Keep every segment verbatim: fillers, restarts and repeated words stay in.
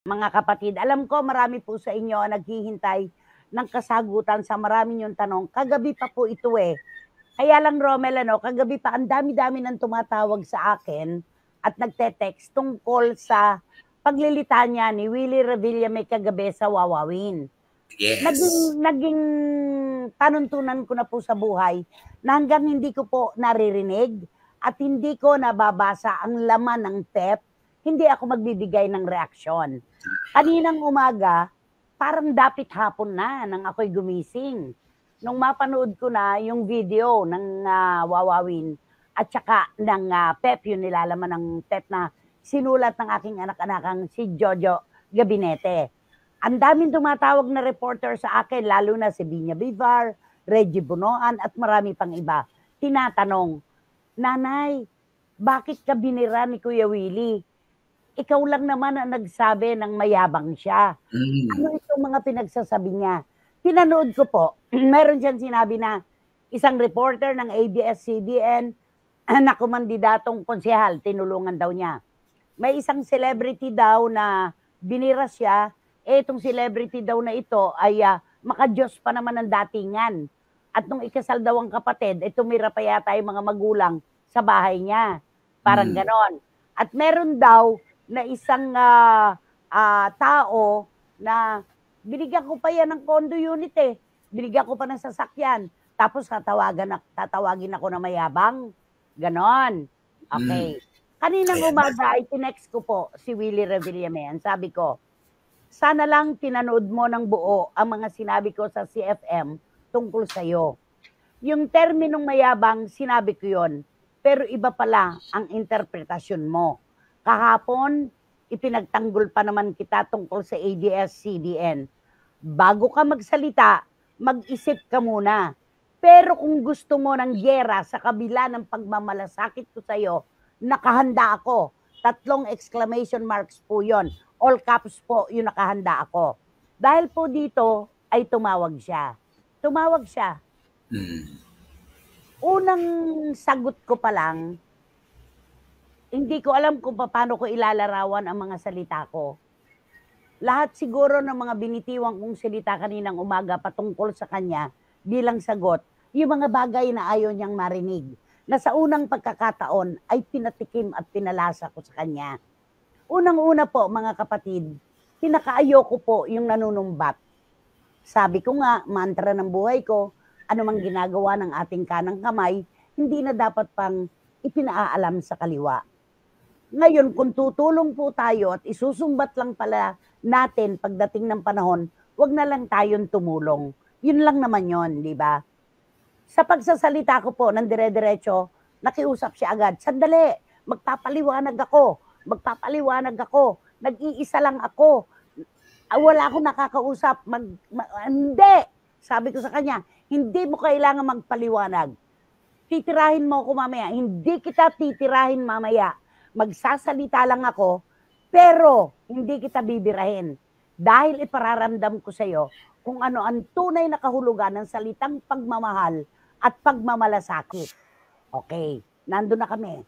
Mga kapatid, alam ko marami po sa inyo ang naghihintay ng kasagutan sa marami niyong tanong. Kagabi pa po ito eh. Kaya lang Romel, ano, kagabi pa ang dami-dami nang tumatawag sa akin at nagte-text tungkol sa paglilitanya ni Willie Revillame kagabi sa Wawawin. Yes. Naging, naging panuntunan ko na po sa buhay na hanggang hindi ko po naririnig at hindi ko nababasa ang laman ng P E P, hindi ako magbibigay ng reaksyon. Kaninang umaga, parang dapit hapon na nang ako'y gumising. Nung mapanood ko na yung video ng uh, Wawawin at saka ng uh, P E P, yung nilalaman ng P E P na sinulat ng aking anak-anakang si Jojo Gabinete. Ang daming tumatawag na reporter sa akin, lalo na si Binya Bivar, Reggie Bunoan at marami pang iba. Tinatanong, Nanay, bakit ka binira ni Kuya Willie? Ikaw lang naman ang nagsabi ng mayabang siya. Mm. Ano itong mga pinagsasabi niya? Pinanood ko po, meron siyang sinabi na isang reporter ng A B S C B N na kumandidatong konsehal, tinulungan daw niya. May isang celebrity daw na binira siya, eh itong celebrity daw na ito ay uh, makadiyos pa naman ng datingan. At nung ikasal daw ang kapatid, eh tumira pa yata yung mga magulang sa bahay niya. Parang mm. ganon. At meron daw na isang uh, uh, tao na binigyan ko pa yan ng condo unit eh. Binigyan ko pa ng sasakyan. Tapos tatawagan, tatawagin ako na mayabang. Ganon. Okay. Mm. Kaninang umaga ay tinext ko po si Willie Revillame. Sabi ko, sana lang pinanood mo ng buo ang mga sinabi ko sa C F M tungkol sa'yo. Yung terminong mayabang, sinabi ko yon, pero iba pala ang interpretasyon mo. Kahapon, ipinagtanggol pa naman kita tungkol sa A B S C B N. Bago ka magsalita, mag-isip ka muna. Pero kung gusto mo ng gyera sa kabila ng pagmamalasakit ko sa'yo, nakahanda ako. Tatlong exclamation marks po yon. All caps po yung nakahanda ako. Dahil po dito ay tumawag siya. Tumawag siya. Hmm. Unang sagot ko pa lang, hindi ko alam kung paano ko ilalarawan ang mga salita ko. Lahat siguro ng mga binitiwang kong salita kaninang umaga patungkol sa kanya bilang sagot, yung mga bagay na ayaw niyang marinig, na sa unang pagkakataon ay pinatikim at pinalasa ko sa kanya. Unang-una po, mga kapatid, pinakaayoko po yung nanunumbat. Sabi ko nga, mantra ng buhay ko, anumang ginagawa ng ating kanang kamay, hindi na dapat pang ipinaalam sa kaliwa. Ngayon, kung tutulong po tayo at isusumbat lang pala natin pagdating ng panahon, wag na lang tayong tumulong. Yun lang naman yon, di ba? Sa pagsasalita ko po ng dire-diretso, nakiusap siya agad, sandali, magpapaliwanag ako, magpapaliwanag ako, nag-iisa lang ako, wala akong nakakausap, mag, mag, hindi, sabi ko sa kanya, hindi mo kailangan magpaliwanag, titirahin mo ako mamaya, hindi kita titirahin mamaya, magsasalita lang ako, pero hindi kita bibirahin. Dahil ipararamdam ko sa iyo kung ano ang tunay na kahulugan ng salitang pagmamahal at pagmamalasakit. Okay, nandun na kami.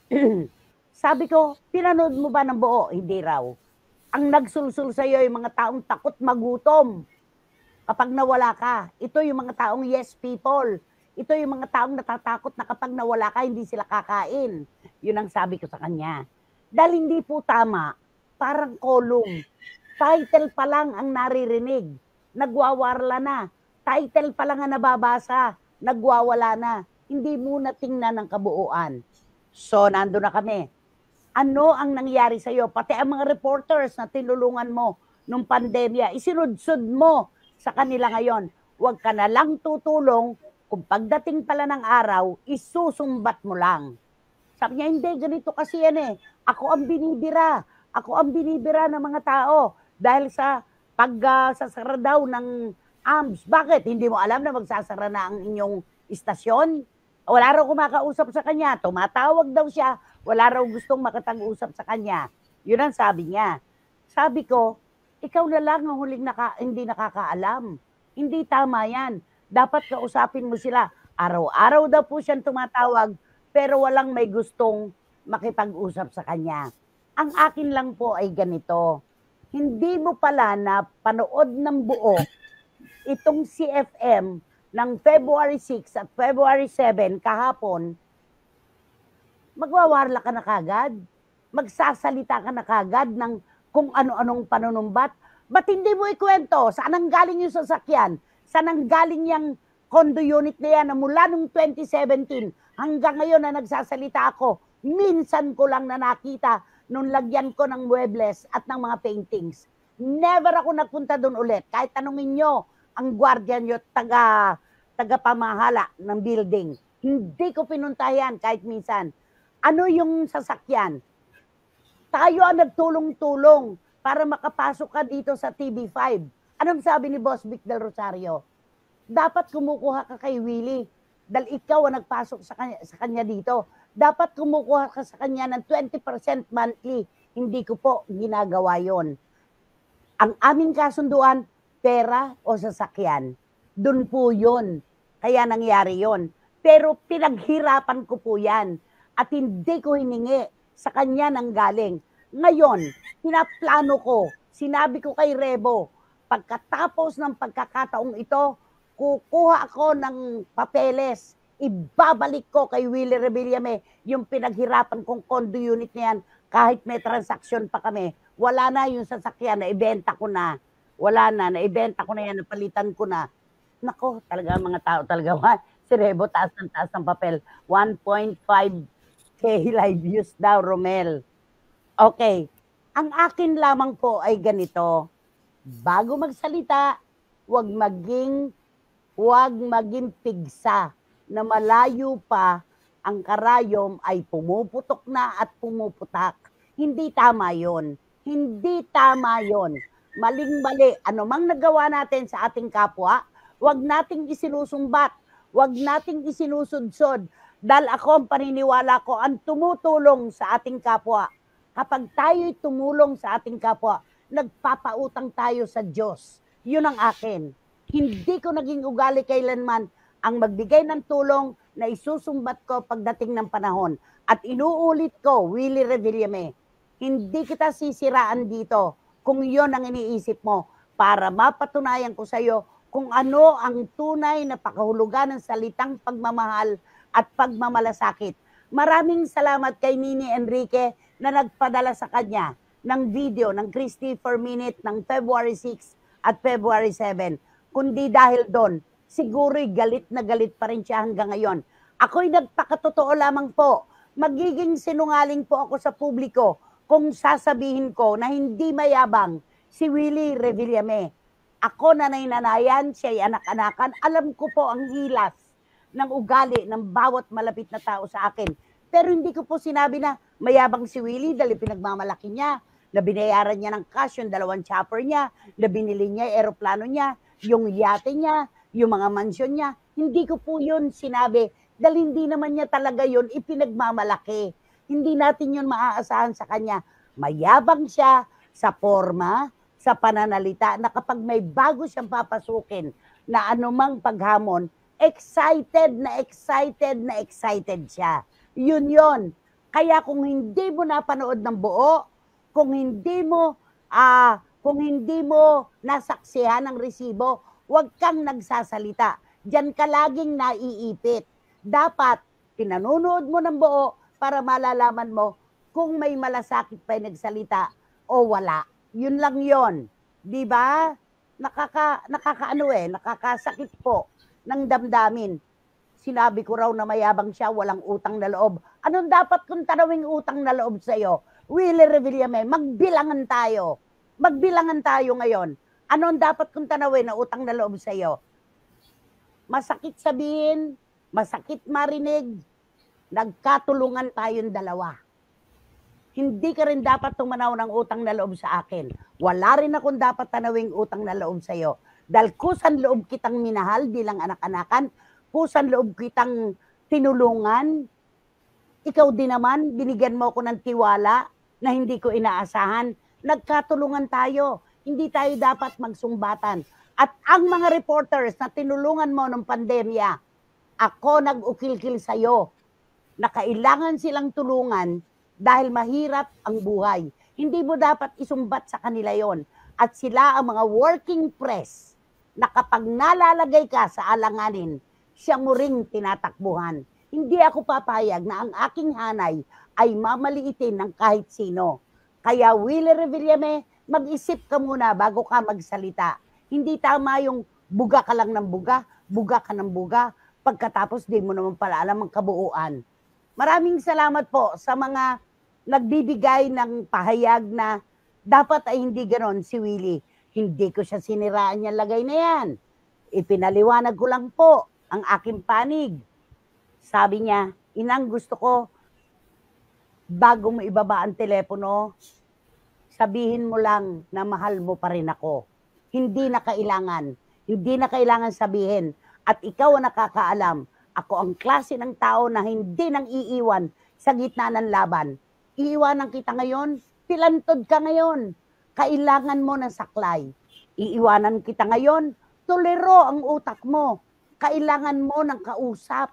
Sabi ko, pinanood mo ba ng buo? Hindi raw. Ang nagsulsul sa iyo yung mga taong takot magutom kapag nawala ka. Ito yung mga taong yes people. Ito yung mga taong natatakot na kapag nawala ka, hindi sila kakain. Yun ang sabi ko sa kanya. Dahil hindi po tama, parang kolong. Title pa lang ang naririnig, nagwawarla na. Title pa lang ang nababasa, nagwawala na. Hindi muna tingnan ng kabuuan. So, nando na kami. Ano ang nangyari sa iyo? Pati ang mga reporters na tinulungan mo nung pandemya, isinudsud mo sa kanila ngayon. Huwag ka na lang tutulong. Kung pagdating pala ng araw, isusumbat mo lang. Sabi niya, hindi, ganito kasi yan eh. Ako ang binibira. Ako ang binibira ng mga tao. Dahil sa pagsasara uh, daw ng A M S. Bakit? Hindi mo alam na magsasara na ang inyong istasyon? Wala raw kumakausap sa kanya. Tumatawag daw siya. Wala raw gustong makatag-usap sa kanya. Yun ang sabi niya. Sabi ko, ikaw na lang ang huling naka, hindi nakakaalam. Hindi tama yan. Dapat kausapin mo sila. Araw-araw daw po siyang tumatawag, pero walang may gustong makipag-usap sa kanya. Ang akin lang po ay ganito. hindi mo pala na panood ng buo itong C F M ng February six at February seven kahapon, magwawarla ka na kagad, magsasalita ka na kagad ng kung ano-anong panunumbat. Ba't hindi mo ikwento? Saan ang galing yung sasakyan? Saan ang galing yung condo unit na yan na mula nung twenty seventeen hanggang ngayon na nagsasalita ako, minsan ko lang na nakita nung lagyan ko ng muebles at ng mga paintings. Never ako nagpunta doon ulit. Kahit tanungin nyo ang guardian nyo, taga, taga pamahala ng building. Hindi ko pinunta yan kahit minsan. Ano yung sasakyan? Tayo ang nagtulong-tulong para makapasok ka dito sa T V five. Anong sabi ni Boss Vic Del Rosario? Dapat kumukuha ka kay Willie dahil ikaw ang nagpasok sa kanya, sa kanya dito. Dapat kumukuha ka sa kanya ng twenty percent monthly. Hindi ko po ginagawa yon. Ang aming kasunduan, pera o sasakyan. Doon po yun. Kaya nangyari yon. Pero pinaghirapan ko po yan. At hindi ko hiningi sa kanya nang galing. Ngayon, pinaplano ko, sinabi ko kay Rebo, pagkatapos ng pagkakataong ito, kukuha ako ng papeles, ibabalik ko kay Willie Revillame yung pinaghirapan kong condo unit na yan, kahit may transaksyon pa kami. Wala na yung sasakyan, naibenta ko na. Wala na, naibenta ko na yan, napalitan ko na. Nako, talaga mga tao talaga. Si Rebo, taas ng taas ng papel. one point five K live views daw, Romel. Okay, ang akin lamang po ay ganito. Bago magsalita, huwag maging, huwag maging pigsa na malayo pa ang karayom ay pumuputok na at pumuputak. Hindi tama yon. Hindi tama yon. Maling-mali. Ano mang nagawa natin sa ating kapwa, huwag nating isinusumbat. Huwag nating isinusudsod. Dahil ako ang paniniwala ko, ang tumutulong sa ating kapwa. Kapag tayo'y tumulong sa ating kapwa, nagpapautang tayo sa Diyos. Yun ang akin. Hindi ko naging ugali kailanman ang magbigay ng tulong na isusumbat ko pagdating ng panahon. At inuulit ko, Willie Revillame, hindi kita sisiraan dito kung yon ang iniisip mo para mapatunayan ko sa iyo kung ano ang tunay na pakahulugan ng salitang pagmamahal at pagmamalasakit. Maraming salamat kay Nini Enrique na nagpadala sa kanya ng video ng Christy per minute ng February six at February seven. Kundi dahil doon, siguro'y galit na galit pa rin siya hanggang ngayon. Ako'y nagpakatotoo lamang po. Magiging sinungaling po ako sa publiko kung sasabihin ko na hindi mayabang si Willie Revillame. Ako nanay-nanayan, siya'y anak-anakan. Alam ko po ang hilas ng ugali ng bawat malapit na tao sa akin. Pero hindi ko po sinabi na mayabang si Willie dahil pinagmamalaki niya, na binayaran niya ng cash yung dalawang chopper niya, na binili niya yung aeroplano niya, yung yate niya, yung mga mansyon niya. Hindi ko po yun sinabi dahil hindi naman niya talaga yun ipinagmamalaki. Hindi natin yun maaasahan sa kanya. Mayabang siya sa forma, sa pananalita, na kapag may bago siyang papasukin na anumang paghamon, excited na excited na excited siya. Yun yun. Kaya kung hindi mo napanood ng buo, kung hindi mo ah, kung hindi mo nasaksihan ng resibo, huwag kang nagsasalita. Diyan ka laging naiipit. Dapat pinanonood mo ng buo para malalaman mo kung may malasakit pa yung nagsalita o wala. Yun lang yon. Di ba? Nakaka, nakakaano eh, nakakasakit po ng damdamin. Sinabi ko raw na mayabang siya, walang utang na loob. Anong dapat kung tanawing utang na loob sa'yo? Willie Revillame, magbilangan tayo. Magbilangan tayo ngayon. Anong dapat kung tanawin na utang na loob sa'yo? Masakit sabihin, masakit marinig, nagkatulungan tayong dalawa. Hindi ka rin dapat tumanaw ng utang na loob sa akin. Wala rin akong dapat tanawing utang na loob sa'yo. Dahil kusan loob kitang minahal bilang anak-anakan, kusan loob kitang tinulungan, ikaw din naman, binigyan mo ko ng tiwala na hindi ko inaasahan. Nagkatulungan tayo. Hindi tayo dapat magsumbatan. At ang mga reporters na tinulungan mo ng pandemya, ako nag-ukil-kil sa'yo na kailangan silang tulungan dahil mahirap ang buhay. Hindi mo dapat isumbat sa kanila yon. At sila ang mga working press na kapag nalalagay ka sa alanganin, siya mo ring tinatakbuhan. Hindi ako papayag na ang aking hanay ay mamaliitin ng kahit sino. Kaya Willie Revillame, mag-isip ka muna bago ka magsalita. Hindi tama yung buga ka lang ng buga, buga ka ng buga, pagkatapos di mo naman pala alam ang kabuuan. Maraming salamat po sa mga nagbibigay ng pahayag na dapat ay hindi ganon si Willie. Hindi ko siya siniraan niya lagay na yan. Ipinaliwanag ko lang po ang aking panig. Sabi niya, inang gusto ko, bago mo ibaba ang telepono, sabihin mo lang na mahal mo pa rin ako. Hindi na kailangan. Hindi na kailangan sabihin. At ikaw ang nakakaalam. Ako ang klase ng tao na hindi nang iiwan sa gitna ng laban. Iiwanan kita ngayon, pilantod ka ngayon. Kailangan mo ng saklay. Iiwanan kita ngayon, tolero ang utak mo. Kailangan mo ng kausap.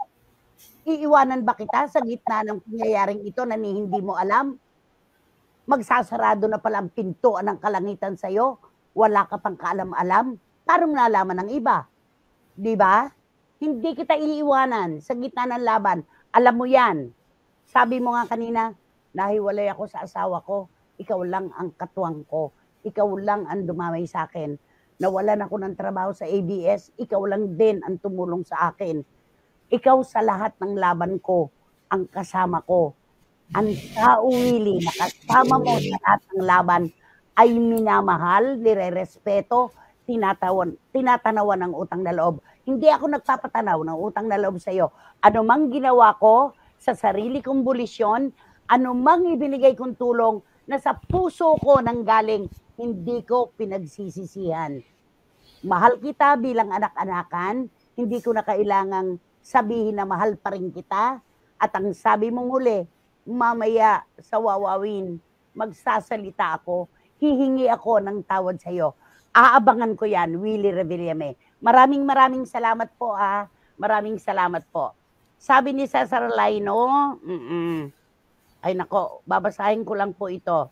Iiwanan ba kita sa gitna ng pangyayaring ito na hindi mo alam? Magsasarado na pala ang pintuan ng kalangitan sa'yo. Wala ka pang kaalam-alam. Parang nalaman ng iba. Di ba? Hindi kita iiwanan sa gitna ng laban. Alam mo yan. Sabi mo nga kanina, nahiwalay ako sa asawa ko. Ikaw lang ang katuwang ko. Ikaw lang ang dumamay sa akin. Nawalan ako ng trabaho sa A B S. Ikaw lang din ang tumulong sa akin. Ikaw sa lahat ng laban ko, ang kasama ko. Ang tao, Willie, na kasama mo sa lahat ng laban ay minamahal, nire-respeto, tinatawan, tinatanawan ng utang na loob. Hindi ako nagpapatanaw ng utang na loob sa iyo. Ano mang ginawa ko sa sarili kong bulisyon, ano mang ibinigay kong tulong na sa puso ko nang galing, hindi ko pinagsisisihan. Mahal kita bilang anak-anakan, hindi ko na kailangang sabihin na mahal pa rin kita. At ang sabi mong huli, mamaya sa wawawin, magsasalita ako, hihingi ako ng tawad sa iyo. Aabangan ko yan, Willie Revillame. Maraming maraming salamat po ah. Maraming salamat po. Sabi ni Cesar Laino, mm-mm. Ay nako, babasahin ko lang po ito.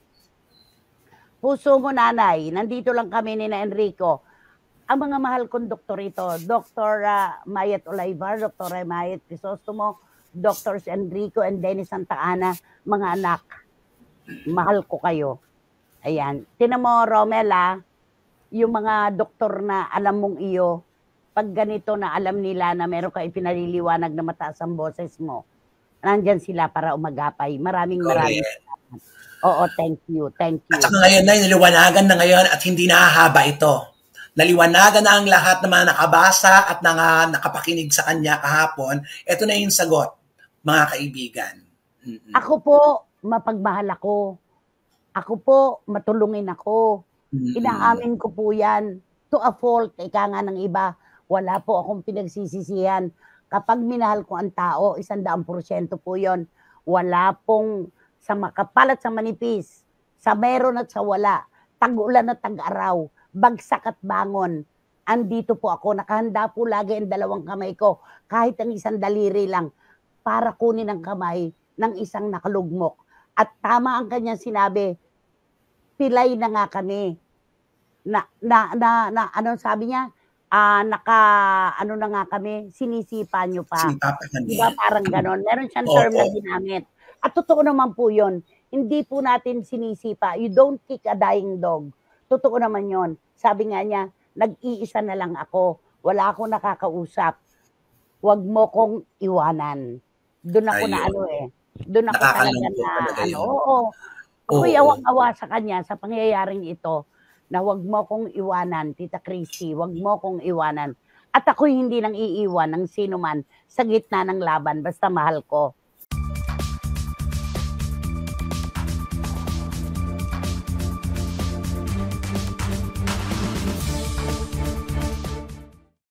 Puso mo nanay, nandito lang kami ni na Enrico. Ang mga mahal kong doktor ito, Doctor Uh, Mayet Olaivar, Doctor Mayet Crisostomo, Doctors Enrico and Dennis Santa Ana, mga anak, mahal ko kayo. Ayan. Tinan mo, Romela, yung mga doktor na alam mong iyo, pag ganito na alam nila na meron ka ipinaliliwanag na mataas ang boses mo, nandyan sila para umagapay. Maraming maraming salamat. Oo, thank you, thank you. At saka ngayon na, niliwanagan na ngayon at hindi nahahaba ito. Naliwanagan na ang lahat ng mga nakabasa at mga nakapakinig sa kanya kahapon. Ito na yung sagot, mga kaibigan. Mm-mm. Ako po, mapagmahal ako. Ako po, matulungin ako. Mm-mm. Inaamin ko po yan. To a fault, ika nga ng iba, wala po akong pinagsisisihan. Kapag minahal ko ang tao, isang daang porsyento po yon. Wala pong sa makapal at sa manipis, sa meron at sa wala, tag-ulan at tag-araw, bagsak at bangon. Andito po ako, nakahanda po lagi ang dalawang kamay ko, kahit ang isang daliri lang, para kunin ang kamay ng isang nakalugmok. At tama ang kanyang sinabi, pilay na nga kami. Na, na, na, na ano sabi niya? Ah, naka, ano na nga kami, sinisipa nyo pa. Sipa pa kami. Diba parang ganon? Meron siyang term Oo. na ginamit. At totoo naman po yun. Hindi po natin sinisipa. You don't kick a dying dog. Totoo naman yon. Sabi nga niya, nag-iisa na lang ako. Wala akong nakakausap. Huwag mo kong iwanan. Doon ako Ayun. na ano eh. Doon ako talaga Nakakalungkot na talaga ano. yun. Oo. Ako'y Oo. awang-awa sa kanya sa pangyayaring ito na huwag mo kong iwanan, Tita Christy. Huwag mo kong iwanan. At ako'y hindi nang iiwan ng sino man sa gitna ng laban. Basta mahal ko.